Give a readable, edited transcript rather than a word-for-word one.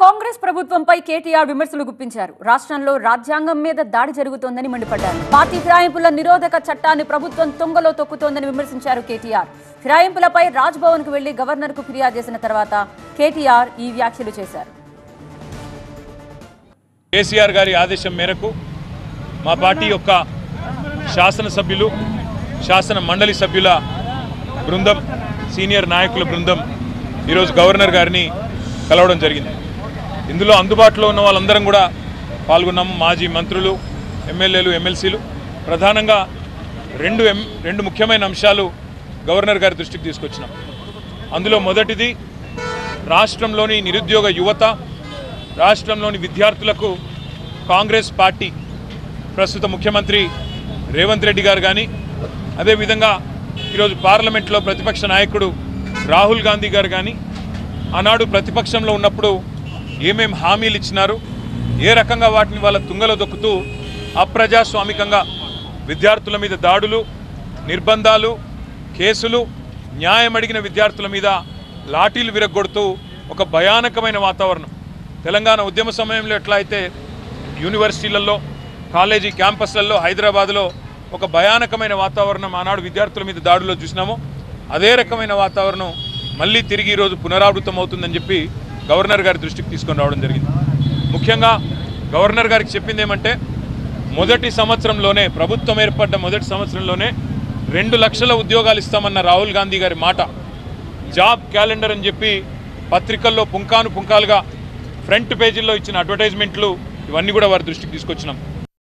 కాంగ్రెస్ ప్రభుత్వంపై కేటీఆర్ విమర్శలు గుప్పించారు. రాష్ట్రంలో రాజ్యాంగం మీద దాడి జరుగుతోందని మండిపడ్డారు. పార్టీ ఫిరాయింపుల నిరోధక చట్టాన్ని ప్రభుత్వం తుంగలో తొక్కుతోందని విమర్శించారు కేటీఆర్. ఫిరాయింపులపై రాజ్భవన్ కు వెళ్లి గవర్నర్ కు ఫిర్యాదు చేసిన తర్వాత కేటీఆర్ ఈ వ్యాఖ్యలు చేశారు. కేసీఆర్ గారి ఆదేశం మేరకు మా పార్టీ యొక్క శాసనసభ్యులు, శాసన మండలి సభ్యుల బృందం, సీనియర్ నాయకుల బృందం ఈరోజు గవర్నర్ గారిని కలవడం జరిగింది. ఇందులో అందుబాటులో ఉన్న వాళ్ళందరం కూడా పాల్గొన్నాము. మాజీ మంత్రులు, ఎమ్మెల్యేలు, ఎమ్మెల్సీలు. ప్రధానంగా రెండు ముఖ్యమైన అంశాలు గవర్నర్ గారి దృష్టికి తీసుకొచ్చినాం. అందులో మొదటిది, రాష్ట్రంలోని నిరుద్యోగ యువత, రాష్ట్రంలోని విద్యార్థులకు కాంగ్రెస్ పార్టీ ప్రస్తుత ముఖ్యమంత్రి రేవంత్ రెడ్డి గారు కానీ, అదేవిధంగా ఈరోజు పార్లమెంట్లో ప్రతిపక్ష నాయకుడు రాహుల్ గాంధీ గారు కానీ ఆనాడు ప్రతిపక్షంలో ఉన్నప్పుడు ఏమేం హామీలు ఇచ్చినారు, ఏ రకంగా వాటిని వాళ్ళ తుంగలో దొక్కుతూ అప్రజాస్వామికంగా విద్యార్థుల మీద దాడులు, నిర్బంధాలు, కేసులు, న్యాయం అడిగిన విద్యార్థుల మీద లాఠీలు విరగొడుతూ ఒక భయానకమైన వాతావరణం. తెలంగాణ ఉద్యమ సమయంలో ఎట్లా అయితే యూనివర్సిటీలలో, కాలేజీ క్యాంపస్లలో, హైదరాబాద్లో ఒక భయానకమైన వాతావరణం ఆనాడు విద్యార్థుల మీద దాడుల్లో చూసినామో, అదే రకమైన వాతావరణం మళ్ళీ తిరిగి ఈరోజు పునరావృతం అవుతుందని చెప్పి గవర్నర్ గారి దృష్టికి తీసుకొని రావడం జరిగింది. ముఖ్యంగా గవర్నర్ గారికి చెప్పింది ఏమంటే, మొదటి సంవత్సరంలోనే, ప్రభుత్వం ఏర్పడ్డ మొదటి సంవత్సరంలోనే 2 లక్షల ఉద్యోగాలు ఇస్తామన్న రాహుల్ గాంధీ గారి మాట, జాబ్ క్యాలెండర్ అని చెప్పి పత్రికల్లో పుంకాలుగా ఫ్రంట్ పేజీల్లో ఇచ్చిన అడ్వర్టైజ్మెంట్లు, ఇవన్నీ కూడా వారి దృష్టికి తీసుకొచ్చినాం.